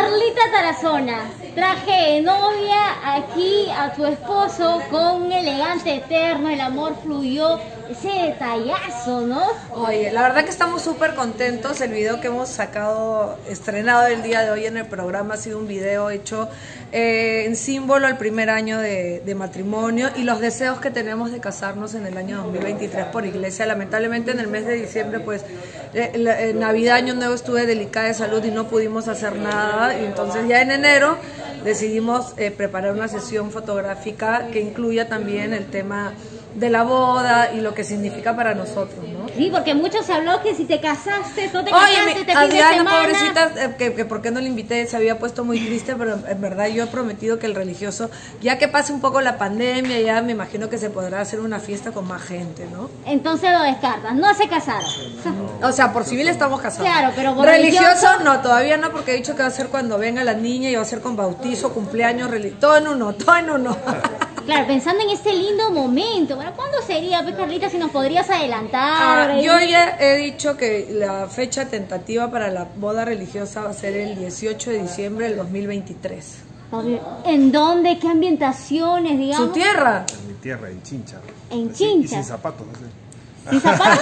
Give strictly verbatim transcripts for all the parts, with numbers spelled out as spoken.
Carlita Tarazona, traje de novia aquí a tu esposo con un elegante eterno, el amor fluyó, ese detallazo, ¿no? Oye, la verdad que estamos súper contentos. El video que hemos sacado, estrenado el día de hoy en el programa, ha sido un video hecho eh, en símbolo al primer año de, de matrimonio y los deseos que tenemos de casarnos en el año dos mil veintitrés por iglesia. Lamentablemente en el mes de diciembre, pues, eh, eh, Navidad, Año Nuevo, estuve delicada de salud y no pudimos hacer nada. Y entonces ya en enero decidimos eh, preparar una sesión fotográfica que incluya también el tema de la boda y lo que significa para nosotros, ¿no? Sí, porque mucho se habló que si te casaste, no te Oye, casaste, mi, te fin de Adriana, semana. pobrecita, eh, que, que por qué no la invité, se había puesto muy triste, pero en verdad yo he prometido que el religioso, ya que pase un poco la pandemia, ya me imagino que se podrá hacer una fiesta con más gente, ¿no? Entonces lo descartas, no se casaron. O sea, por civil estamos casados. Claro, pero por religioso, religioso no, todavía no, porque he dicho que va a ser cuando venga la niña y va a ser con bautizo, cumpleaños, todo en uno, todo en uno. Claro, pensando en este lindo momento, bueno, ¿cuándo sería, pues, Carlita, si nos podrías adelantar? Ah, yo ya he dicho que la fecha tentativa para la boda religiosa va a ser el dieciocho de diciembre del dos mil veintitrés. ¿En dónde? ¿Qué ambientaciones, digamos? ¿Su tierra? En mi tierra, en Chincha. En Así, Chincha. Y sin zapatos, no sé. ¿Sin zapatos?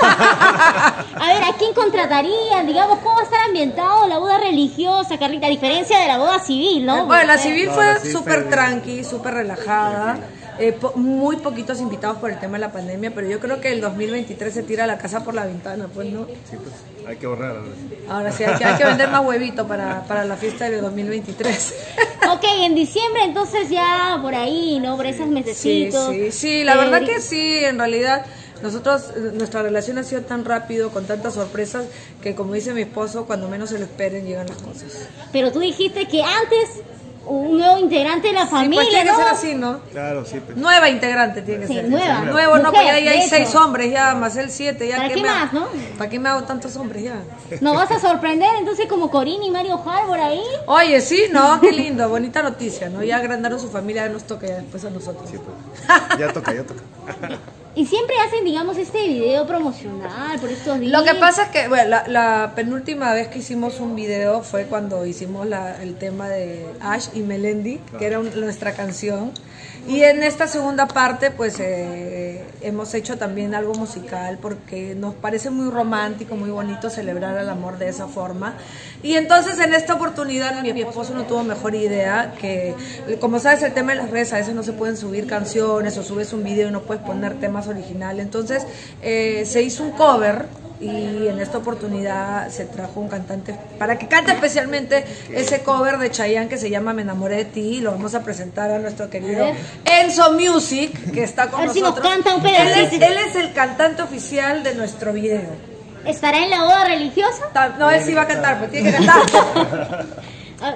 A ver, ¿a quién contratarían? Digamos, ¿cómo va a estar ambientado la boda religiosa, Carlita? A diferencia de la boda civil, ¿no? Bueno, la Porque- civil No, fue la civil súper fue- tranqui, súper relajada. Eh, po muy poquitos invitados por el tema de la pandemia, pero yo creo que el dos mil veintitrés se tira la casa por la ventana, pues, ¿no? Sí, pues, hay que ahorrar. Ahora sí, hay que, hay que vender más huevito para, para la fiesta del dos mil veintitrés. Ok, en diciembre entonces ya por ahí, ¿no? Por esos Sí, mesecitos. sí, sí, la Eh, verdad que sí, en realidad nosotros, nuestra relación ha sido tan rápido, con tantas sorpresas, que como dice mi esposo, cuando menos se lo esperen llegan las cosas. Pero tú dijiste que antes un nuevo integrante de la Sí, pues familia, tiene que ¿no? ser así, ¿no? Claro, sí. Pues. Nueva integrante tiene que Sí, ser. nueva. Nuevo, no, Mujer, porque ya de hay hecho. seis hombres ya, más el siete. Ya, ¿Para qué me más, hago? no? ¿Para qué me hago tantos hombres ya? ¿Nos vas a sorprender entonces como Corina y Mario Harbor ahí? Oye, sí, no, qué lindo, bonita noticia, ¿no? Ya agrandaron su familia, ya nos toca ya después a nosotros. Sí, pues. Ya toca, ya toca. Y siempre hacen, digamos, este video promocional por estos días. Lo que pasa es que, bueno, la, la penúltima vez que hicimos un video fue cuando hicimos la, el tema de Ash y Melendi, que era un, nuestra canción. Y en esta segunda parte, pues, eh, hemos hecho también algo musical porque nos parece muy romántico, muy bonito celebrar el amor de esa forma. Y entonces, en esta oportunidad, mi, mi esposo no tuvo mejor idea que, como sabes, el tema de las redes, a veces no se pueden subir canciones o subes un video y no puedes poner temas originales. Entonces, eh, se hizo un cover. Y en esta oportunidad se trajo un cantante para que cante especialmente ese cover de Chayanne que se llama Me enamoré de ti. Lo vamos a presentar a nuestro querido Enzo Music, que está con A ver si nos nosotros. canta un él, es, pedacito. él es el cantante oficial de nuestro video. ¿Estará en la boda religiosa? Ta- No, él sí va a cantar, pero tiene que cantar. Ah,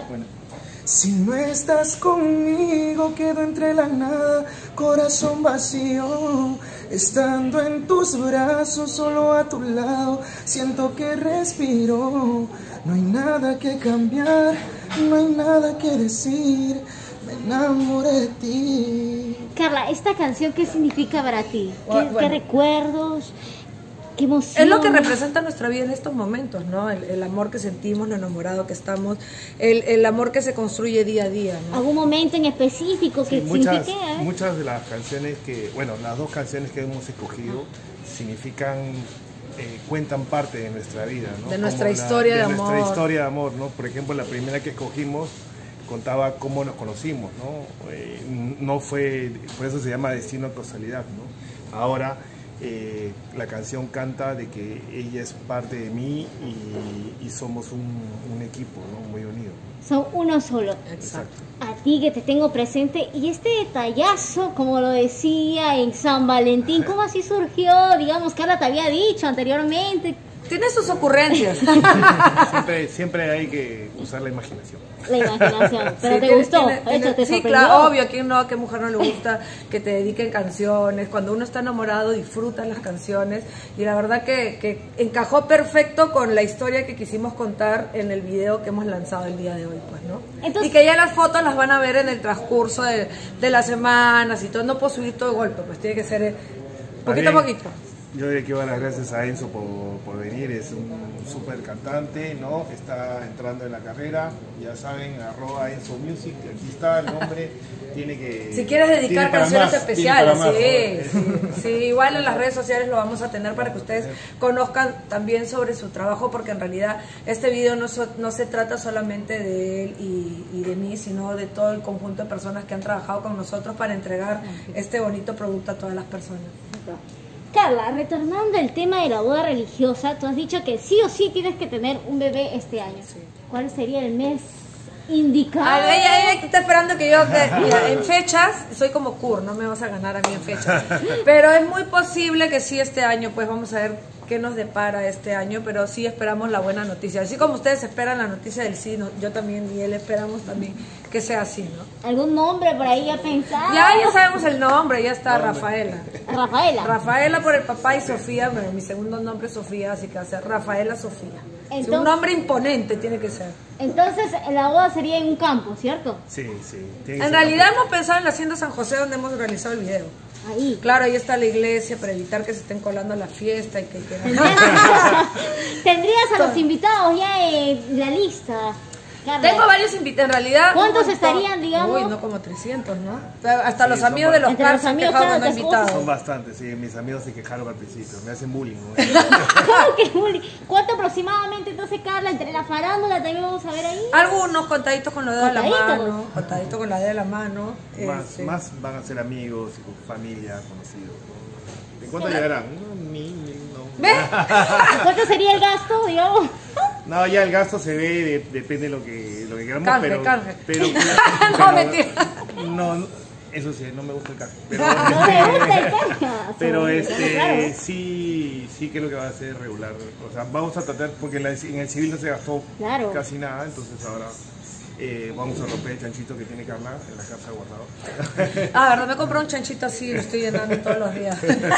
Si no estás conmigo, quedo entre la nada, corazón vacío. Estando en tus brazos, solo a tu lado, siento que respiro. No hay nada que cambiar, no hay nada que decir. Me enamoré de ti. Carla, ¿esta canción qué significa para ti? ¿Qué, Bueno. qué recuerdos? ¿Qué emoción? Es lo que representa nuestra vida en estos momentos, ¿no? El, el amor que sentimos, lo enamorado que estamos, el, el amor que se construye día a día, ¿no? ¿Algún momento en específico que Sí, muchas, signifique? ¿eh? muchas de las canciones que, bueno, las dos canciones que hemos escogido significan, eh, cuentan parte de nuestra vida, ¿no? De nuestra Como la- historia de nuestra amor. historia de amor, ¿no? Por ejemplo, la primera que escogimos contaba cómo nos conocimos, ¿no? Eh, no fue, por eso se llama Destino Causalidad, ¿no? Ahora eh, la canción canta de que ella es parte de mí y, y somos un, un equipo, ¿no? Muy unido. Son uno solo. Exacto. A ti que te tengo presente. Y este detallazo, como lo decía en San Valentín, ¿cómo así surgió? Digamos, Carla te había dicho anteriormente. Tiene sus ocurrencias. Siempre, siempre hay que usar la imaginación. La imaginación. Pero Sí, te tiene- gustó. tiene- Esto tiene- te sí, sorprendió. claro, obvio, a quién no, a qué mujer no le gusta que te dediquen canciones. Cuando uno está enamorado disfruta las canciones y la verdad que, que encajó perfecto con la historia que quisimos contar en el video que hemos lanzado el día de hoy, pues, ¿no? Entonces- y que ya las fotos las van a ver en el transcurso de, de las semanas y todo. No puedo subir todo de golpe, pues tiene que ser eh, poquito a Bien. poquito. Yo le quiero dar las gracias a Enzo por, por venir, es un súper cantante, ¿no? Está entrando en la carrera, ya saben, arroba Enzo Music, aquí está el nombre, tiene que... Si quieres dedicar canciones más, especiales, más, sí, sí, sí, igual en las redes sociales lo vamos a tener para que ustedes conozcan también sobre su trabajo, porque en realidad este video no, so, no se trata solamente de él y, y de mí, sino de todo el conjunto de personas que han trabajado con nosotros para entregar este bonito producto a todas las personas. Carla, retornando al tema de la boda religiosa, tú has dicho que sí o sí tienes que tener un bebé este año. Sí. ¿Cuál sería el mes indicado? A ver, ella, ella está esperando que yo, que, mira, en fechas, soy como Kur, no me vas a ganar a mí en fechas. Pero es muy posible que sí este año, pues vamos a ver qué nos depara este año, pero sí esperamos la buena noticia. Así como ustedes esperan la noticia del sí, no, yo también y él esperamos también que sea así, ¿no? ¿Algún nombre por ahí ya pensado? Ya, ya sabemos el nombre, ya está Rafaela. Rafaela. Rafaela por el papá y Sofía, pero mi segundo nombre es Sofía, así que va a ser Rafaela Sofía. Entonces, sí, un nombre imponente tiene que ser. Entonces la boda sería en un campo, ¿cierto? Sí, sí. En realidad hemos pensado en la Hacienda San José, donde hemos realizado el video. Ahí. Claro, ahí está la iglesia para evitar que se estén colando a la fiesta y que quieran. Tendrías a los invitados ya en la lista. Carla. Tengo varios invitados, en realidad. ¿Cuántos estarían, digamos? Uy, no, como trescientos, ¿no? Hasta Sí, los son amigos de los Entre Cars los se han amigos, quejado claro, cuando han te invitado. Son bastantes, sí, mis amigos se quejaron al principio, me hacen bullying, ¿no? ¿Cómo que bullying? ¿Cuánto aproximadamente entonces, Carla, entre la farándula también vamos a ver ahí? Algunos contaditos con los dedos de la ¿Contaditos? mano, contaditos con la dedo de la mano. Más, este. más van a ser amigos, familia, conocidos, ¿no? ¿En cuánto llegarán? No, ni, ni, no. ¿Ves? ¿Cuánto sería el gasto, digamos? No, ya el gasto se ve, de, depende de lo que, lo que queramos, Canje, pero, canje. pero, No, pero- mentira. No, no, eso sí, no me gusta el canje. Pero, No me gusta el canje. pero Sí, este, claro. sí, sí creo que va a ser regular. O sea, vamos a tratar, porque en, la- en el civil no se gastó Claro. casi nada, entonces ahora eh, vamos a romper el chanchito que tiene Carla en la casa guardado. Ah, verdad, me compré un chanchito así, lo estoy llenando todos los días.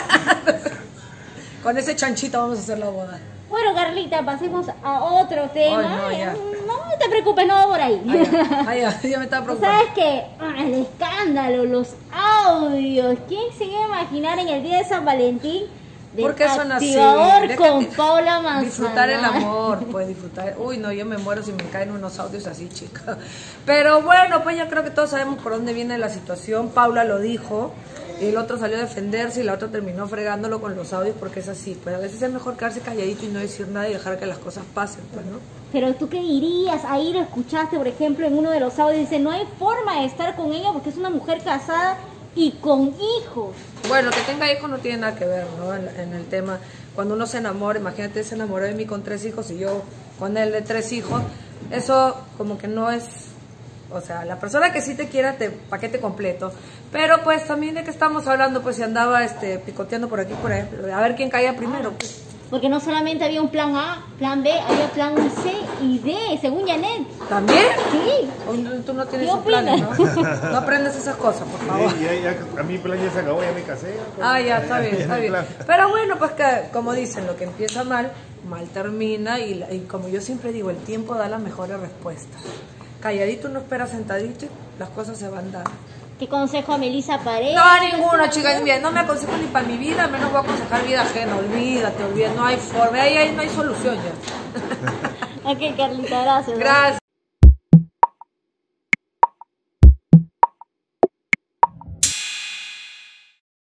Con ese chanchito vamos a hacer la boda. Bueno, Carlita, pasemos a otro tema. Ay, no, ya. No te preocupes, no va por ahí. Ay, ya, ay, ya, ya me estaba Tú preocupando. sabes que ah, el escándalo, los audios, ¿quién se iba a imaginar en el día de San Valentín del ¿Por qué son así? activador Déjate con Paula Manzanal? Disfrutar el amor, pues disfrutar. Uy, no, yo me muero si me caen unos audios así, chica. Pero bueno, pues ya creo que todos sabemos por dónde viene la situación. Paula lo dijo, el otro salió a defenderse y la otra terminó fregándolo con los audios porque es así. Pues a veces es mejor quedarse calladito y no decir nada y dejar que las cosas pasen, pues, ¿no? Pero tú qué dirías, ahí lo escuchaste, por ejemplo, en uno de los audios, dice, no hay forma de estar con ella porque es una mujer casada y con hijos. Bueno, que tenga hijos no tiene nada que ver, ¿no? En, en el tema, cuando uno se enamora, imagínate, se enamoró de mí con tres hijos y yo con él de tres hijos, eso como que no es, o sea, la persona que sí te quiera, te paquete completo, pero pues también de que estamos hablando, pues si andaba este picoteando por aquí, por ahí, a ver quién caía primero, pues. Porque no solamente había un plan A, plan B, había plan C y D, según Janet. ¿También? Sí. O no- tú no tienes ¿Qué esos planes, ¿no? opinas? No aprendes esas cosas, por favor. Ya, ya, ya, a mi plan ya se acabó, ya me casé. pues, Ah, ya, está bien, ya está no hay bien. plan. Pero bueno, pues que, como dicen, lo que empieza mal, mal termina y, la- y como yo siempre digo, el tiempo da las mejores respuestas. Calladito uno espera sentadito y las cosas se van dando. ¿Qué consejo a Melissa Paredes? No, ninguno, chicas, mira, no me aconsejo ni para mi vida, menos voy a aconsejar vida ajena, olvídate, olvídate, no hay forma, ahí, ahí no hay solución ya. Ok, Carlita, gracias. Gracias.